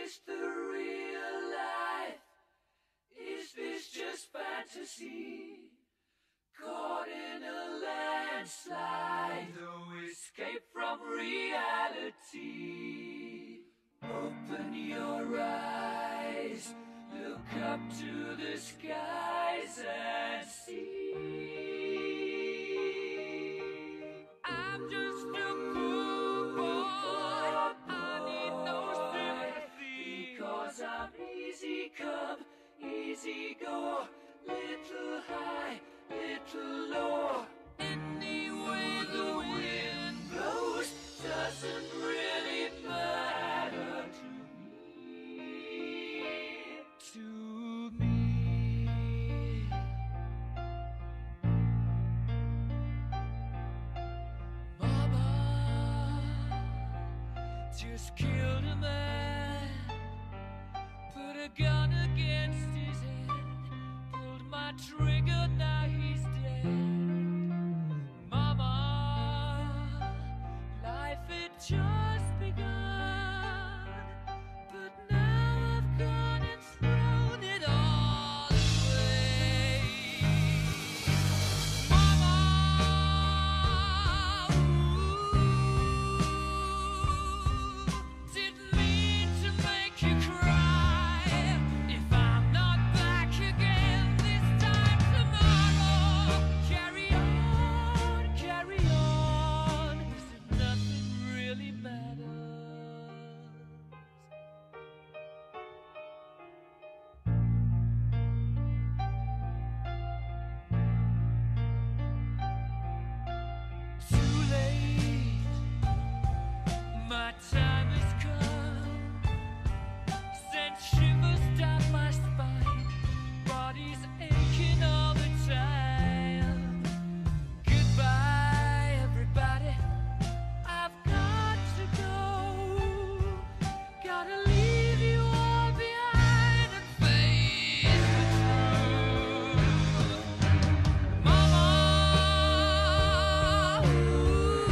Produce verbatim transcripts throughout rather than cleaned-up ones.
this the real life? Is this just fantasy? Caught in a landslide, no escape from reality. Open your eyes, look up to the skies and see. I'm just a poor boy, I need no sympathy, because I'm easy come, easy go, little high, little low. Any way the wind blows doesn't really matter to me, to me. Mama just killed a man, put a gun against his head, pulled my trigger, now he's dead. Mama, life had just begun, but now I've gone and thrown it all away. Mama, ooh, didn't mean to make you cry. If I'm not back again this time tomorrow, carry on, carry on, as if nothing really matters. Too late, my time has come, sent shivers down my spine, body's aching all the time. Goodbye, everybody, I've got to go, gotta leave you all behind and face the truth. Mama, ooh,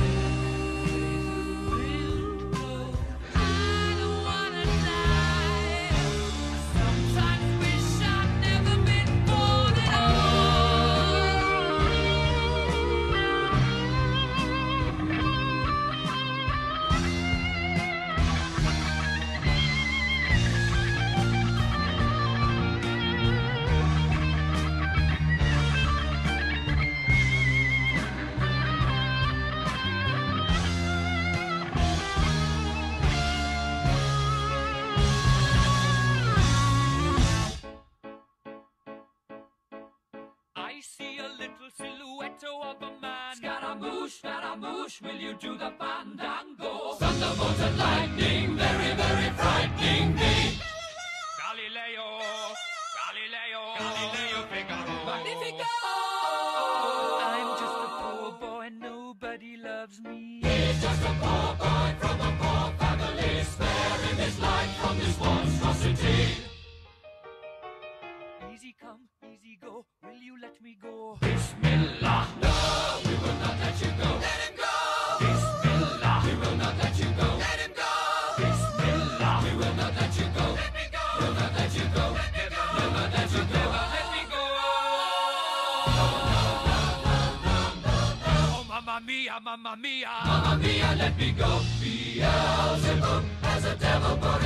I don't wanna die. I sometimes wish I'd never been born at I see a little silhouette of a man. Scaramouche, Scaramouche, will you do the fandango? Thunderbolt and lightning, very, very frightening me. Galileo, Galileo, Galileo Figaro. Magnifico! I'm just a poor boy, nobody loves me. He's just a poor boy from a poor family, sparing his life from this monstrosity. Easy come, easy go, will you let me go? Bismillah, no, we will not let you go. Let him go! Bismillah, we will not let you go. Let him go! Bismillah, we will not let you go. Let me go! We'll not let you go. Let me go! We'll not let you go. Let me go! Oh, mamma mia, mamma mia! Mamma mia, let me go. Beelzebub has a devil put